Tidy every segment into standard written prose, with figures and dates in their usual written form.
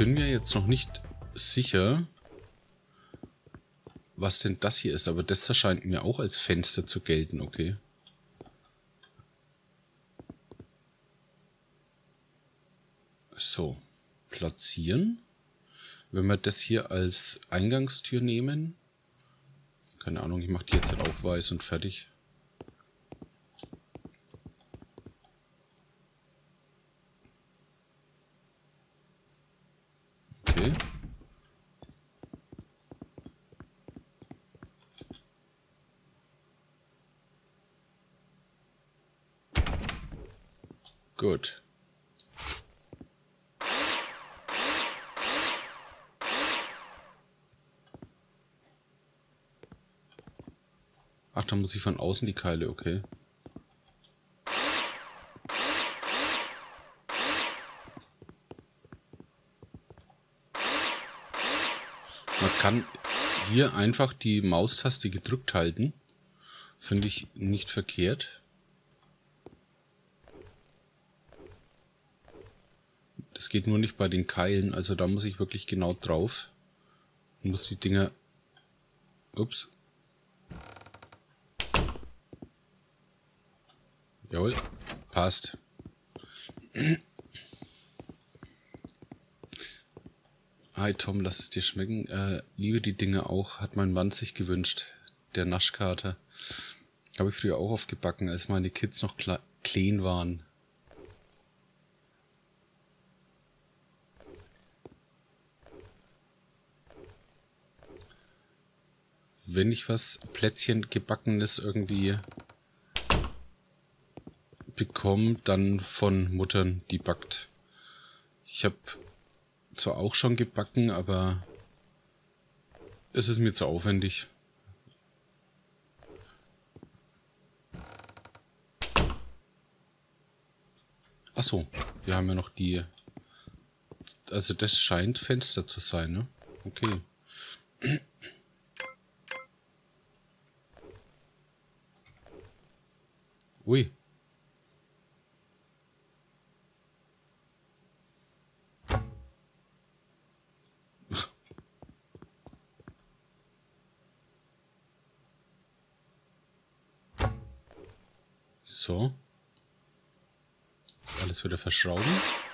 bin mir jetzt noch nicht sicher, was denn das hier ist, aber das erscheint mir auch als Fenster zu gelten, okay. So, platzieren. Wenn wir das hier als Eingangstür nehmen, keine Ahnung, ich mache die jetzt halt auch weiß und fertig. Okay. Gut. Ach, da muss ich von außen die Keile, okay. Man kann hier einfach die Maustaste gedrückt halten. Finde ich nicht verkehrt. Das geht nur nicht bei den Keilen, also da muss ich wirklich genau drauf. Und muss die Dinger... Ups. Jawohl, passt. Hi Tom, lass es dir schmecken. Liebe die Dinge auch, hat mein Mann sich gewünscht. Der Naschkater. Habe ich früher auch oft gebacken, als meine Kids noch klein waren. Wenn ich was Plätzchen gebackenes irgendwie bekomme, dann von Muttern, die backt. Ich habe zwar auch schon gebacken, aber es ist mir zu aufwendig. Achso, wir haben ja noch die... Also das scheint Fenster zu sein, ne? Okay. Ui. So. Alles wieder verschrauben.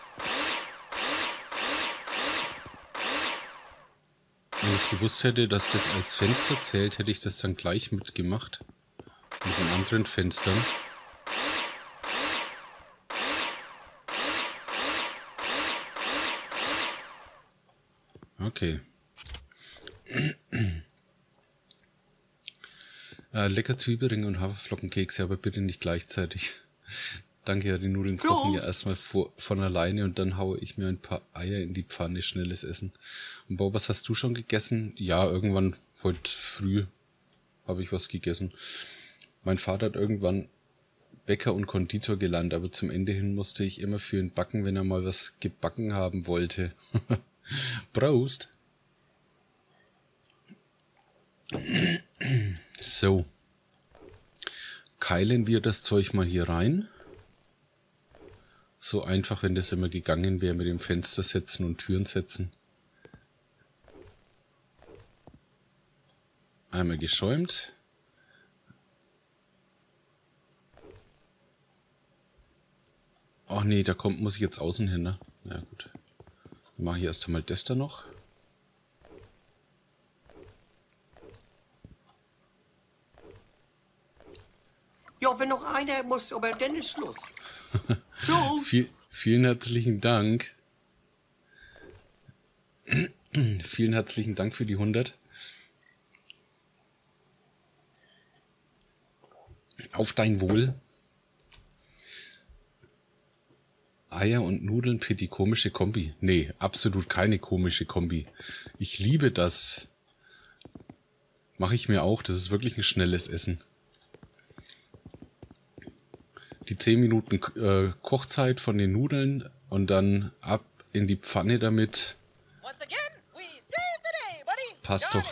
Wenn ich gewusst hätte, dass das als Fenster zählt, hätte ich das dann gleich mitgemacht. Mit den anderen Fenstern. Okay. Lecker Zwiebelringe und Haferflockenkekse, aber bitte nicht gleichzeitig. Danke, ja, die Nudeln kochen ja erstmal von alleine und dann haue ich mir ein paar Eier in die Pfanne, schnelles Essen. Und Bob, was hast du schon gegessen? Ja, irgendwann heute früh habe ich was gegessen. Mein Vater hat irgendwann Bäcker und Konditor gelernt, aber zum Ende hin musste ich immer für ihn backen, wenn er mal was gebacken haben wollte. Prost! So. Keilen wir das Zeug mal hier rein. So einfach, wenn das immer gegangen wäre mit dem Fenster setzen und Türen setzen. Einmal geschäumt. Ach nee, muss ich jetzt außen hin, ne? Ja gut. Dann mache ich erst einmal das da noch. Ja, wenn noch einer muss, aber dann ist Schluss. Vielen herzlichen Dank. Vielen herzlichen Dank für die 100. Auf dein Wohl. Eier und Nudeln für die komische Kombi. Nee, absolut keine komische Kombi. Ich liebe das. Mache ich mir auch. Das ist wirklich ein schnelles Essen. Die 10 Minuten Kochzeit von den Nudeln und dann ab in die Pfanne damit. Passt doch.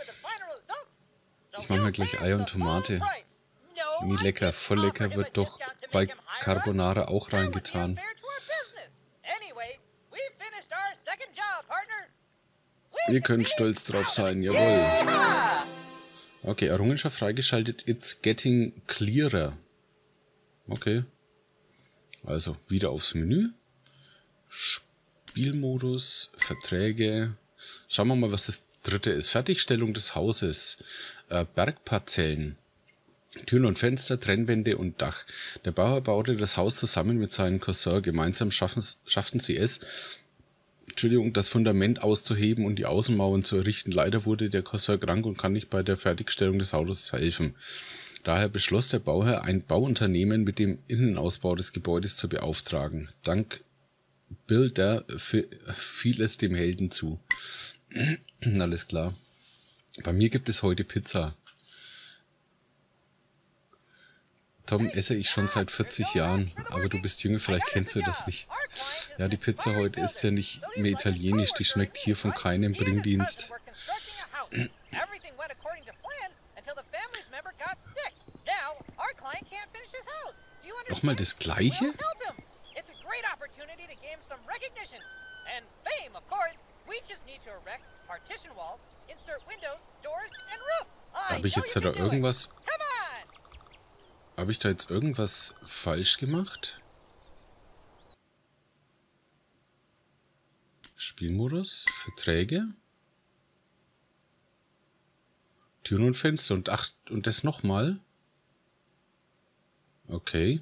Ich mache mir gleich Eier und Tomate. Wie lecker, voll lecker wird doch bei Carbonara auch reingetan. Ihr könnt stolz drauf sein, jawohl. Okay, Errungenschaft freigeschaltet. It's getting clearer. Okay. Also, wieder aufs Menü. Spielmodus, Verträge. Schauen wir mal, was das dritte ist. Fertigstellung des Hauses. Bergparzellen. Türen und Fenster, Trennwände und Dach. Der Bauer baute das Haus zusammen mit seinem Cousin. Gemeinsam schafften sie es, das Fundament auszuheben und die Außenmauern zu errichten. Leider wurde der Cousin krank und kann nicht bei der Fertigstellung des Hauses helfen. Daher beschloss der Bauherr, ein Bauunternehmen mit dem Innenausbau des Gebäudes zu beauftragen. Dank Builder fiel es dem Helden zu. Alles klar. Bei mir gibt es heute Pizza. Tom, esse ich schon seit 40 Jahren, aber du bist jünger, vielleicht kennst du das nicht. Ja, die Pizza heute ist ja nicht mehr italienisch, die schmeckt hier von keinem Bringdienst. Nochmal das Gleiche? Habe ich jetzt da irgendwas... Habe ich da jetzt irgendwas falsch gemacht? Spielmodus, Verträge, Türen und Fenster und das nochmal. Okay.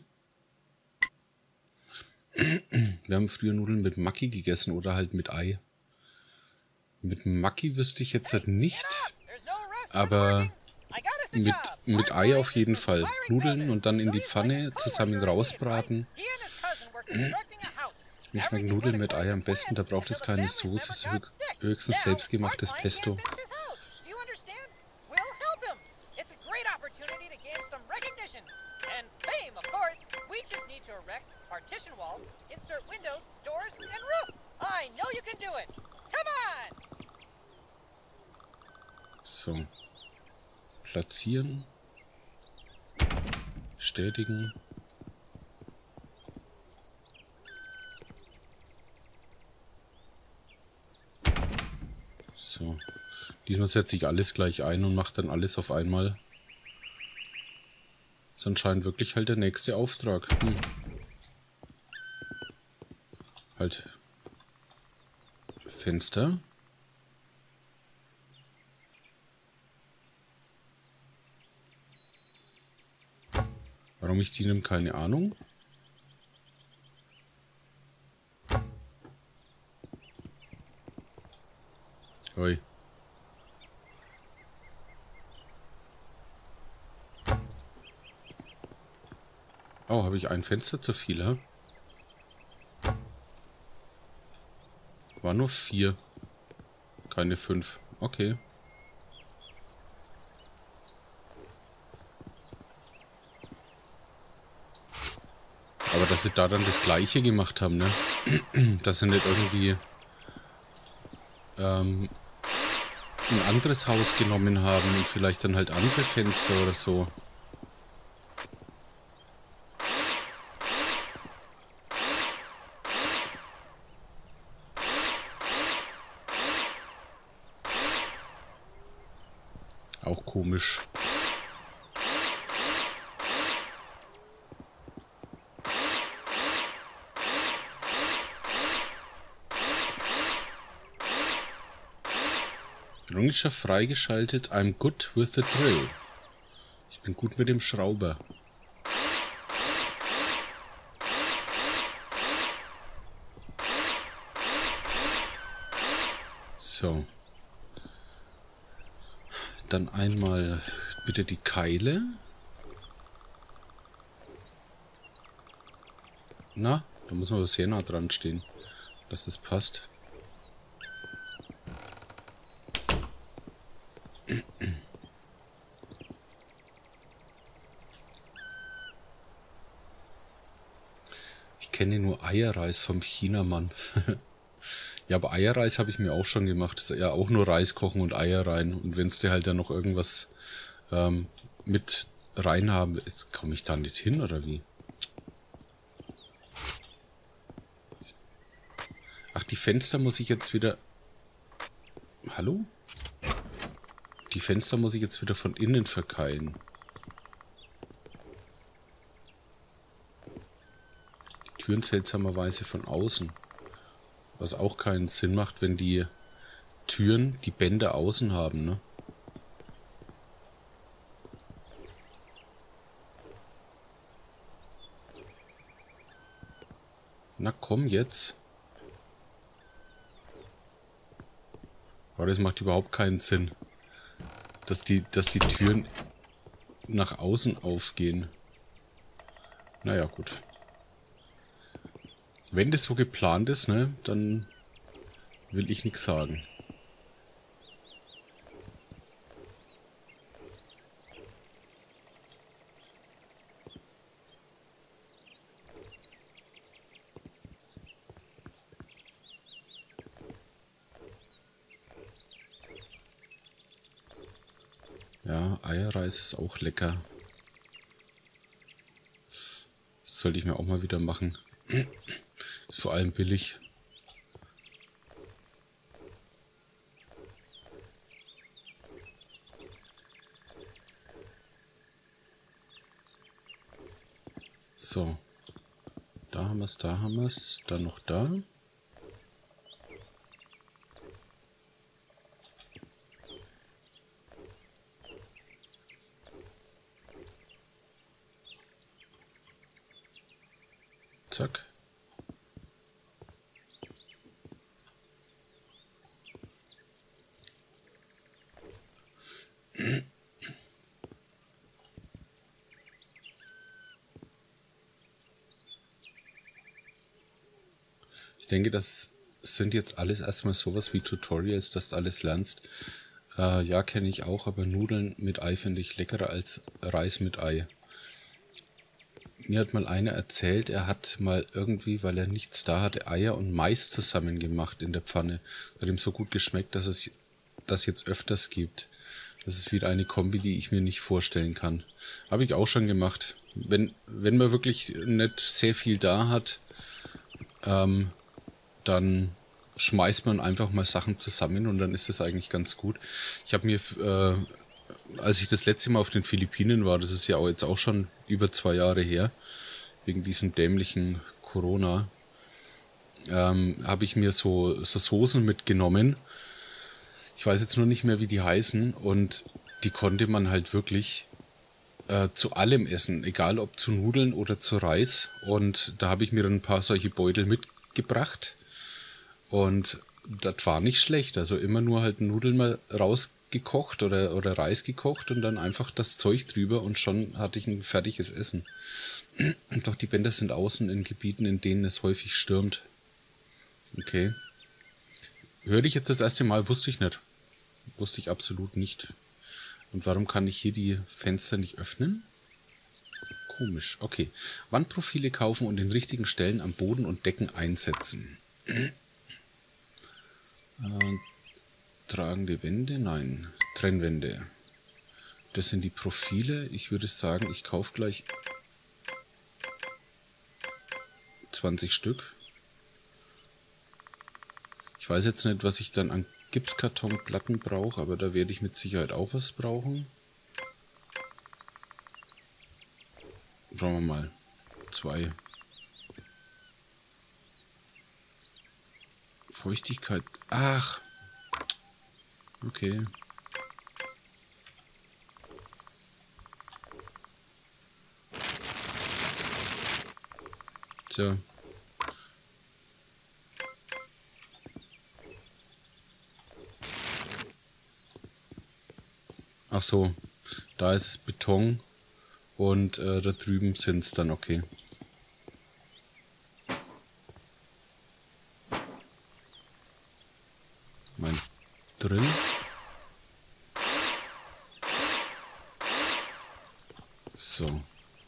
Wir haben früher Nudeln mit Maki gegessen oder halt mit Ei. Mit Maki wüsste ich jetzt halt nicht, aber mit Ei auf jeden Fall. Nudeln und dann in die Pfanne zusammen rausbraten. Mir schmecken Nudeln mit Ei am besten, da braucht es keine Soße, es ist höchstens selbstgemachtes Pesto. So. Platzieren. Bestätigen. So. Diesmal setze ich alles gleich ein und mache dann alles auf einmal. Das ist anscheinend wirklich halt der nächste Auftrag. Halt. Fenster. Warum ich die nehme, keine Ahnung. Oi. Oh, habe ich ein Fenster zu viel, hä? War nur 4. Keine 5. Okay. Aber dass sie da dann das Gleiche gemacht haben, ne? Dass sie nicht irgendwie ein anderes Haus genommen haben und vielleicht dann halt andere Fenster oder so. Auch komisch. Errungenschaft freigeschaltet. I'm good with the drill. Ich bin gut mit dem Schrauber. So. Dann einmal bitte die Keile. Na, da muss man sehr nah dran stehen, dass das passt. Ich kenne nur Eierreis vom Chinamann. Ja, aber Eierreis habe ich mir auch schon gemacht. Das ist ja auch nur Reis kochen und Eier rein. Und wenn es dir halt dann noch irgendwas mit rein haben, jetzt komme ich da nicht hin, oder wie? Ach, die Fenster muss ich jetzt wieder Hallo? Die Fenster muss ich jetzt wieder von innen verkeilen. Die Türen seltsamerweise von außen. Was auch keinen Sinn macht, wenn die Türen die Bänder außen haben, ne? Na komm jetzt. Aber das macht überhaupt keinen Sinn. Dass die Türen nach außen aufgehen. Naja, gut. Wenn das so geplant ist, ne, dann will ich nichts sagen. Ja, Eierreis ist auch lecker. Das sollte ich mir auch mal wieder machen. Ist vor allem billig. So. Da haben wir es, da haben wir es. Dann noch da. Zack. Ich denke, das sind jetzt alles erstmal sowas wie Tutorials, dass du alles lernst. Ja, kenne ich auch, aber Nudeln mit Ei finde ich leckerer als Reis mit Ei. Mir hat mal einer erzählt, er hat mal irgendwie, weil er nichts da hatte, Eier und Mais zusammen gemacht in der Pfanne. Hat ihm so gut geschmeckt, dass es das jetzt öfters gibt. Das ist wieder eine Kombi, die ich mir nicht vorstellen kann. Habe ich auch schon gemacht. Wenn man wirklich nicht sehr viel da hat, dann schmeißt man einfach mal Sachen zusammen und dann ist das eigentlich ganz gut. Ich habe mir, als ich das letzte Mal auf den Philippinen war, das ist ja auch jetzt auch schon über 2 Jahre her, wegen diesem dämlichen Corona, habe ich mir so Soßen mitgenommen. Ich weiß jetzt nur nicht mehr, wie die heißen, und die konnte man halt wirklich zu allem essen, egal ob zu Nudeln oder zu Reis. Und da habe ich mir dann ein paar solche Beutel mitgebracht und das war nicht schlecht. Also immer nur halt Nudeln mal rausgekocht oder Reis gekocht und dann einfach das Zeug drüber und schon hatte ich ein fertiges Essen. Doch die Bänder sind außen in Gebieten, in denen es häufig stürmt. Okay. Hörte ich jetzt das erste Mal, wusste ich nicht. Wusste ich absolut nicht. Und warum kann ich hier die Fenster nicht öffnen? Komisch. Okay. Wandprofile kaufen und in richtigen Stellen am Boden und Decken einsetzen. Tragende Wände? Nein. Trennwände. Das sind die Profile. Ich würde sagen, ich kaufe gleich 20 Stück. Ich weiß jetzt nicht, was ich dann an Gipskartonplatten brauche, aber da werde ich mit Sicherheit auch was brauchen. Schauen wir mal. 2. Feuchtigkeit. Ach. Okay. Tja. Ach so. Da ist es Beton und da drüben sind es dann okay. Mein drin. So.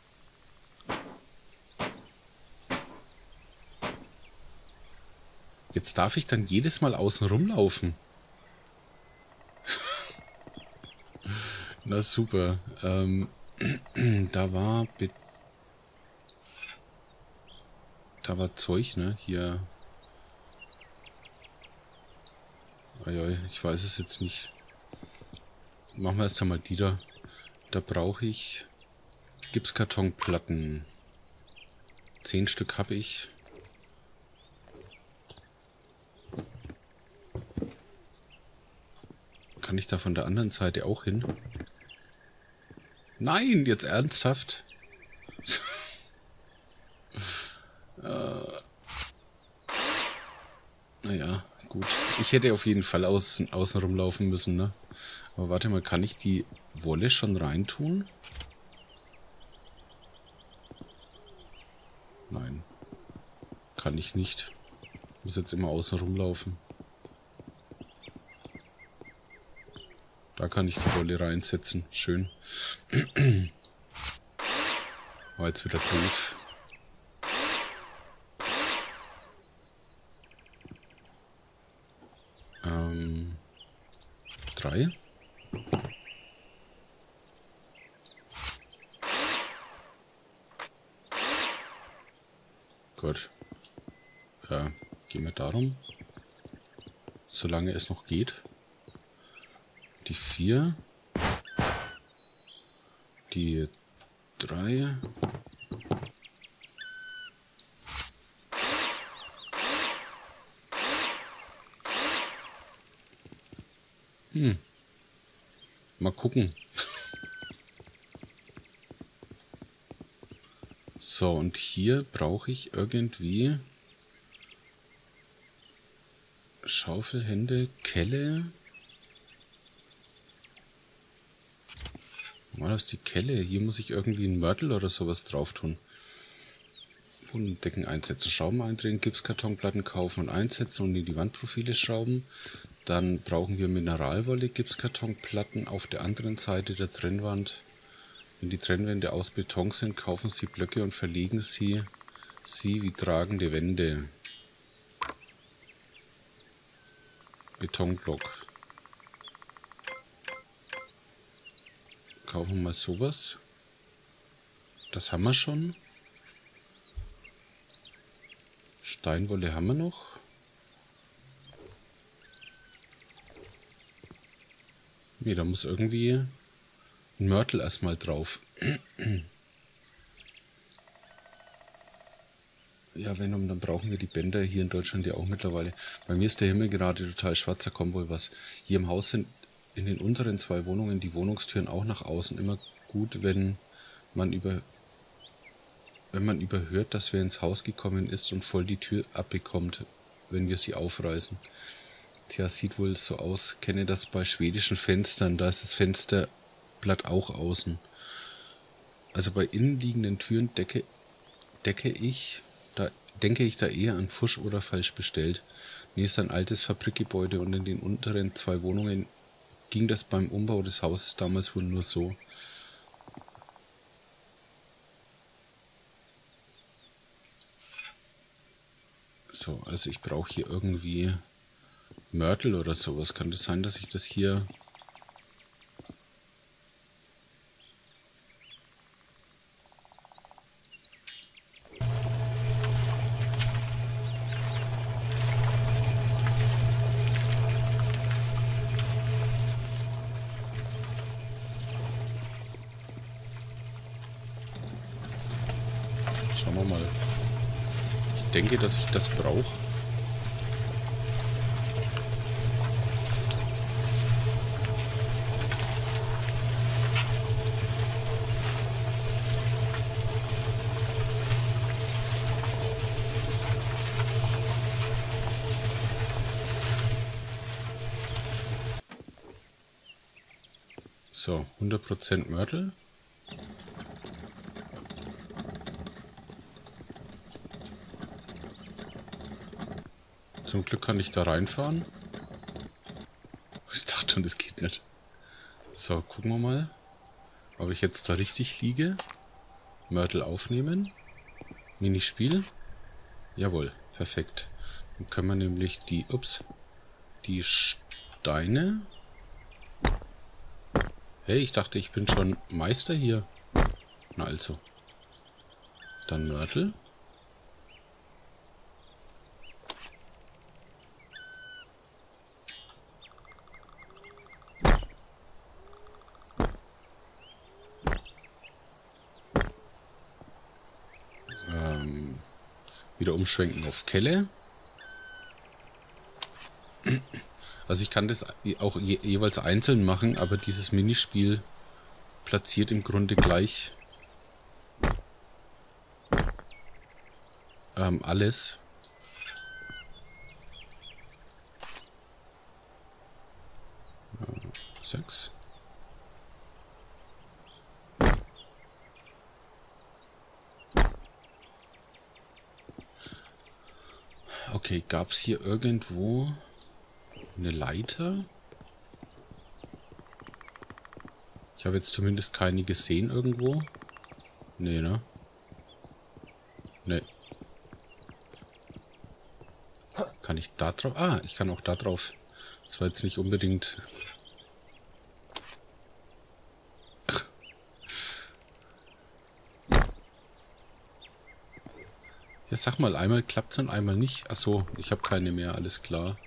Jetzt darf ich dann jedes Mal außen rumlaufen. Na super. Da war Zeug, ne? Hier. Eieiei, ich weiß es jetzt nicht. Machen wir erst einmal die da. Da brauche ich Gipskartonplatten. 10 Stück habe ich. Kann ich da von der anderen Seite auch hin? Nein, jetzt ernsthaft? Naja, gut. Ich hätte auf jeden Fall außen rumlaufen müssen, ne? Aber warte mal, kann ich die Wolle schon reintun? Nein. Kann ich nicht. Muss jetzt immer außen rumlaufen. Da kann ich die Wolle reinsetzen. Schön. War jetzt wieder doof. Drei. Gut. Ja, gehen wir darum. Solange es noch geht. Die 4. Die 3. Mal gucken. So, und hier brauche ich irgendwie Schaufelhände, Kelle. War das die Kelle? Hier muss ich irgendwie einen Mörtel oder sowas drauf tun. Bodendecken einsetzen, Schrauben eindrehen, Gipskartonplatten kaufen und einsetzen und in die Wandprofile schrauben. Dann brauchen wir Mineralwolle, Gipskartonplatten auf der anderen Seite der Trennwand. Wenn die Trennwände aus Beton sind, kaufen Sie Blöcke und verlegen sie wie tragende Wände. Betonblock. Kaufen wir mal sowas. Das haben wir schon. Steinwolle haben wir noch. Nee, da muss irgendwie ein Mörtel erstmal drauf. Ja, Venom, dann brauchen wir die Bänder hier in Deutschland ja auch mittlerweile. Bei mir ist der Himmel gerade total schwarz, da kommt wohl was. Hier im Haus sind in den unteren 2 Wohnungen die Wohnungstüren auch nach außen. Immer gut, wenn man überhört, dass wer ins Haus gekommen ist und voll die Tür abbekommt, wenn wir sie aufreißen. Tja, sieht wohl so aus. Kenne das bei schwedischen Fenstern. Da ist das Fensterblatt auch außen. Also bei innenliegenden Türen denke ich da eher an Pfusch oder falsch bestellt. Mir ist ein altes Fabrikgebäude und in den unteren 2 Wohnungen ging das beim Umbau des Hauses damals wohl nur so. So, also ich brauche hier irgendwie Mörtel oder sowas. Kann das sein, dass ich das hier... Schauen wir mal. Ich denke, dass ich das brauche. So, 100% Mörtel. Zum Glück kann ich da reinfahren. Ich dachte schon, das geht nicht. So, gucken wir mal, ob ich jetzt da richtig liege. Mörtel aufnehmen. Minispiel. Jawohl, perfekt. Dann können wir nämlich die Steine... Hey, ich dachte, ich bin schon Meister hier. Na also. Dann Mörtel. Wieder umschwenken auf Kelle. Also ich kann das auch jeweils einzeln machen, aber dieses Minispiel platziert im Grunde gleich alles. Ja, 6. Okay, gab es hier irgendwo eine Leiter? Ich habe jetzt zumindest keine gesehen irgendwo. Nee, ne? Nee. Kann ich da drauf? Ah, ich kann auch da drauf. Das war jetzt nicht unbedingt... Ja, sag mal, einmal klappt's und einmal nicht. Achso, ich habe keine mehr, alles klar.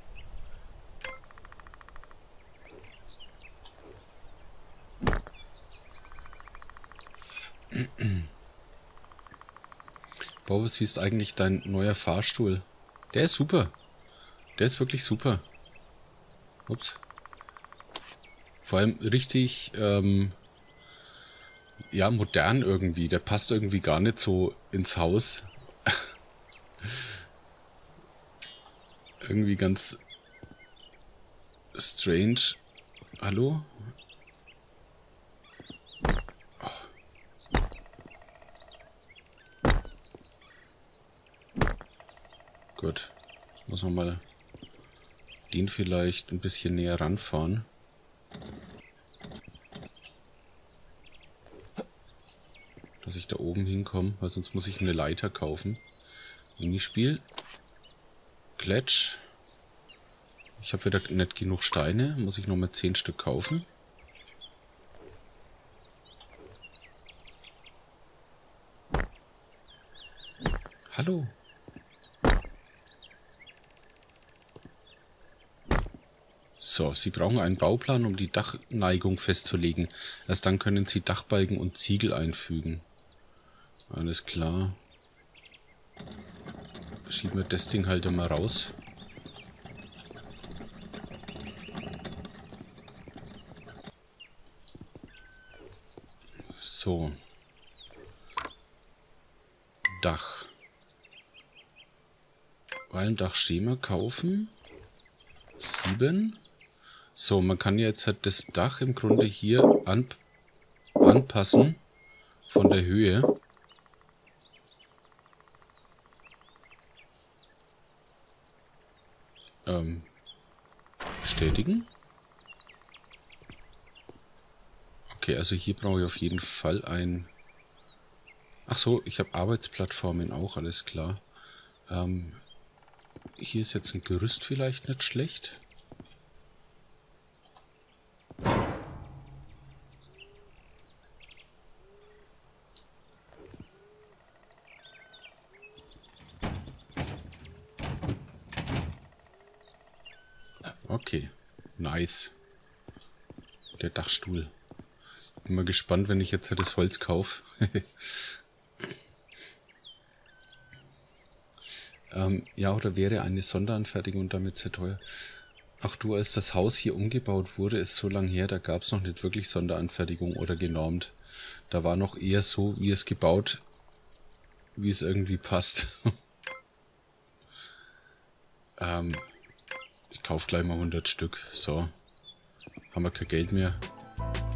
Boris, wie ist eigentlich dein neuer Fahrstuhl? Der ist super. Der ist wirklich super. Ups. Vor allem richtig, ja, modern irgendwie. Der passt irgendwie gar nicht so ins Haus. Irgendwie ganz strange. Hallo? Oh. Gut. Muss man mal den vielleicht ein bisschen näher ranfahren. Dass ich da oben hinkomme, weil sonst muss ich eine Leiter kaufen. Minispiel. Kletsch. Ich habe wieder nicht genug Steine. Muss ich nochmal 10 Stück kaufen. Hallo. So, Sie brauchen einen Bauplan, um die Dachneigung festzulegen. Erst dann können Sie Dachbalken und Ziegel einfügen. Alles klar. Schieben wir das Ding halt mal raus. So. Dach. Wallendachschema kaufen. 7. So, man kann jetzt halt das Dach im Grunde hier anpassen von der Höhe. Bestätigen. Okay, also hier brauche ich auf jeden Fall ein... Ach so, ich habe Arbeitsplattformen auch, alles klar. Hier ist jetzt ein Gerüst vielleicht nicht schlecht. Okay, nice. Der Dachstuhl. Bin mal gespannt, wenn ich jetzt das Holz kaufe. Ja, oder wäre eine Sonderanfertigung damit sehr teuer? Ach du, als das Haus hier umgebaut wurde, ist so lang her, da gab es noch nicht wirklich Sonderanfertigung oder genormt. Da war noch eher so, wie es gebaut, wie es irgendwie passt. Ich kaufe gleich mal 100 Stück. So. Haben wir kein Geld mehr.